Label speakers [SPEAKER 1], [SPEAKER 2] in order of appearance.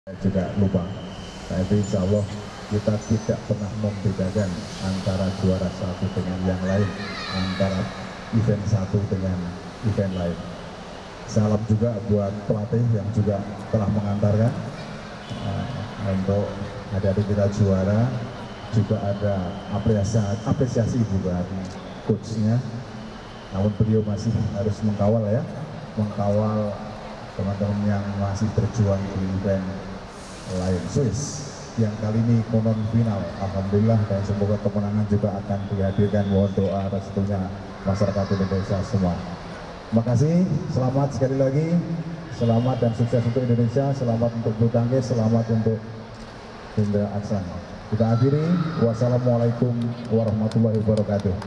[SPEAKER 1] juga lupa. Tapi insya Allah kita tidak pernah membedakan antara juara satu dengan yang lain, antara event satu dengan event lain. Salam juga buat pelatih yang juga telah mengantarkan untuk adik-adik kita juara. Juga ada apresiasi buat coachnya. Namun beliau masih harus mengkawal ya, mengkawal teman-teman yang masih berjuang di event Lion Swiss yang kali ini konon final. Alhamdulillah, dan semoga kemenangan juga akan dihadirkan. Mohon doa restunya masyarakat Indonesia semua. Terima kasih, selamat sekali lagi, selamat dan sukses untuk Indonesia, selamat untuk bulu tangkis, selamat untuk Indra Aksan. Kita akhiri, wassalamualaikum warahmatullahi wabarakatuh.